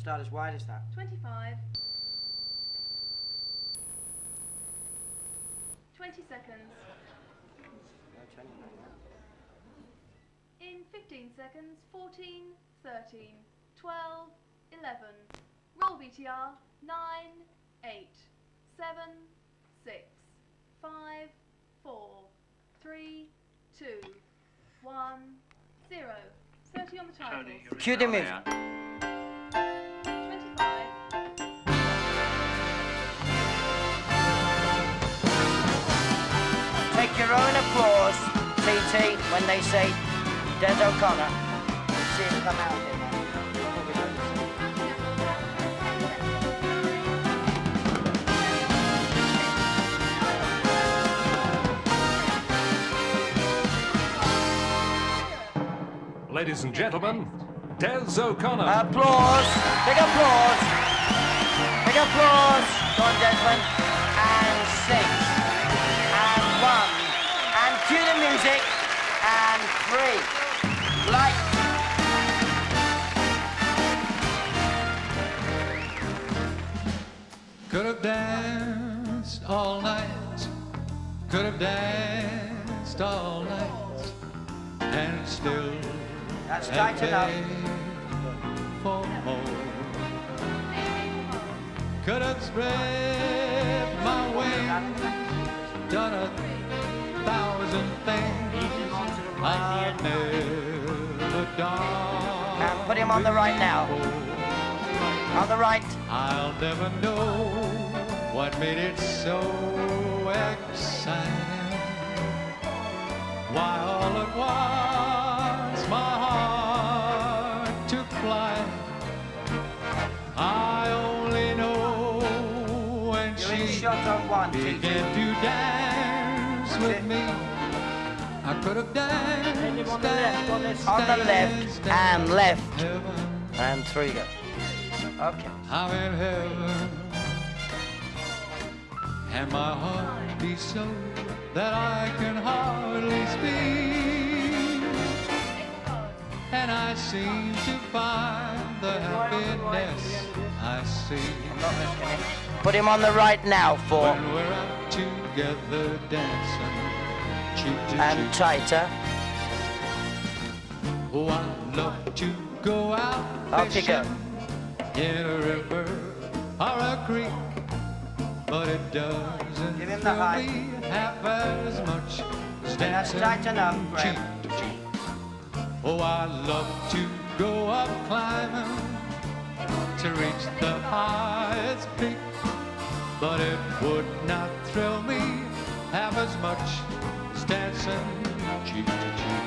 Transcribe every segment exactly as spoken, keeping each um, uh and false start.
start as wide as that. twenty-five. twenty seconds. In fifteen seconds, fourteen, thirteen, twelve, eleven. Roll B T R. nine, eight, seven, six, five, four, three, two, one, zero. thirty on the title. Cue the music. twenty-five. Take your own applause, T T, when they say Des O'Connor. See him come out here. Ladies and gentlemen, Des O'Connor. Applause, big applause, big applause. Go on, Desmond. And six, and one, and cue the music, and three. Light. Could have danced all night, could have danced all night, and still That's tight enough. For more. Could have spread my wings, done a thousand things I've never done. And put him on the right now. On the right. I'll never know what made it so exciting. Why all at once my heart took flight. I only know when You're in she shot on one, began T T. to dance with me. I could have danced, on the left, on this- danced, on the left, danced and in left. heaven. And three go. Okay. I'm in heaven, and my heart beats so that I can hardly speak, and I seem to find the happiness I see I'm not listening. Put him on the right now for when we're out together dancing, cheek to and cheek. tighter. Oh, I love to go out Off you go. fishing in a river or a creek, but it doesn't Give him the thrill high. me half as much as That's dancing tight enough, cheek Graham. to cheek. Oh, I love to go up climbing to reach the highest peak, but it would not thrill me half as much as dancing cheek to cheek.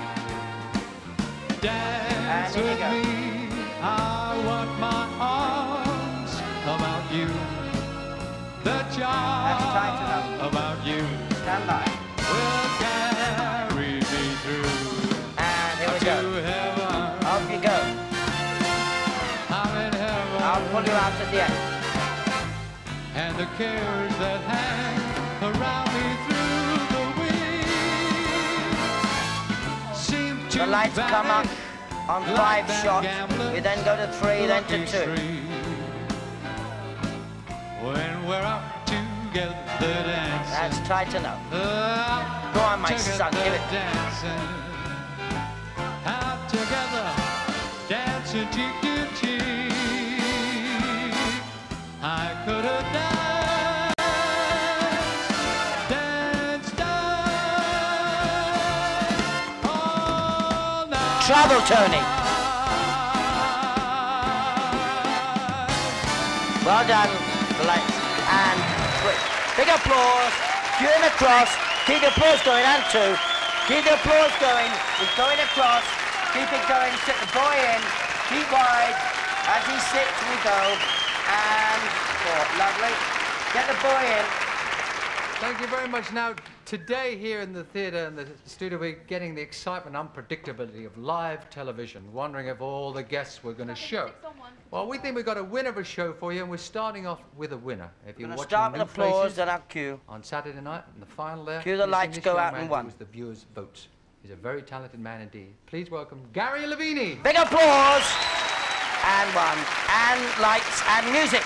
Dance And here you with go. me, I want my arms about you, the tight charm enough. about you Stand by. will carry me through And here we to go. heaven. Off you go. I'm in heaven, I'll pull you out at the end. and the cares that hang around me through the week seem to The lights come up vanish on like five that shots. gambler's We then go to three, then to lucky two. streak. When we're out together dancing, That's tight enough. out Go on, my together son, give it. dancing, out together dancing cheek to cheek. I could have danced, danced, danced all night. Trouble, Tony. Well done. The lights. And three. Big applause. Cue him across. Keep the applause going. And two. Keep the applause going. He's going across. Keep it going. Sit the boy in. Keep wide. As he sits, we go. And four. Lovely. Get the boy in. Thank you very much. Now, today here in the theatre and the studio, we're getting the excitement and unpredictability of live television, wondering if all the guests were going to show. Well, we think we've got a winner of a show for you, and we're starting off with a winner. If you're We're going to watching start with New applause, Faces then I'll cue. on Saturday night, in the final there, Cue the this lights English go young out man and who one. was the viewers' votes. He's a very talented man indeed. Please welcome Gary Lavini. Big applause. and one, and lights and music.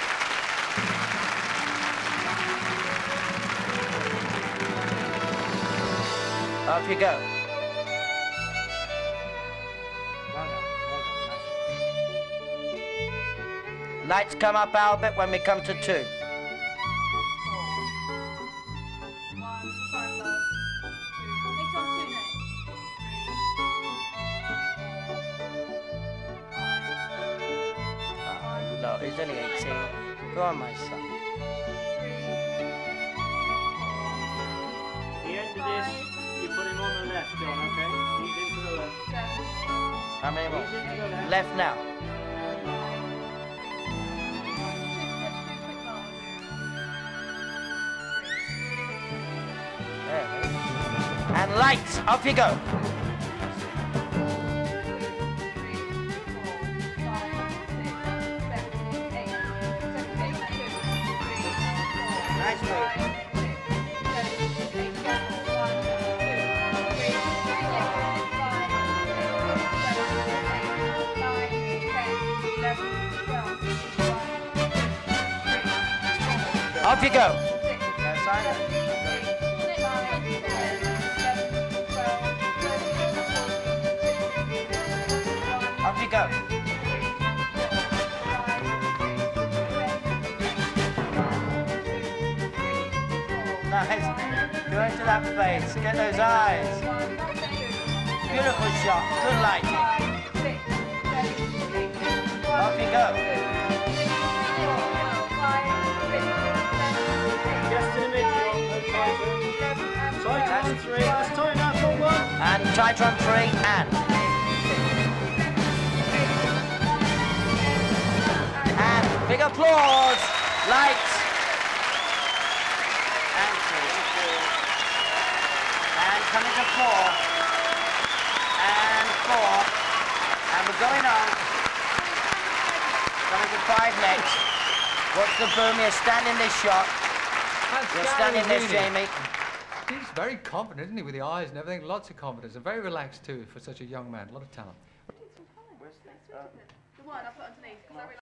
Off you go. Well done, well done. Lights come up, Albert, when we come to two. No, he's only eighteen. Go on, my son. The end of this, you put him on the left, John, okay? He's into the left. How many more? He's into the left. Left now. There we go. And lights, off you go. Nice move. Off you go. No silence. Off you go. Nice. Go into that face. Get those eyes. Beautiful shot. Good light. Off you go. Just to the mid, John. Tight on three. Let's tie that for one. And tight on three, and. And big applause. Lights. And three. And coming to four. And four. And we're going on. Coming to five next. Watch the boom. You're standing this shot. You're standing this, Jamie. He's very confident, isn't he, with the eyes and everything? Lots of confidence, and very relaxed too for such a young man. A lot of talent. The one I put underneath.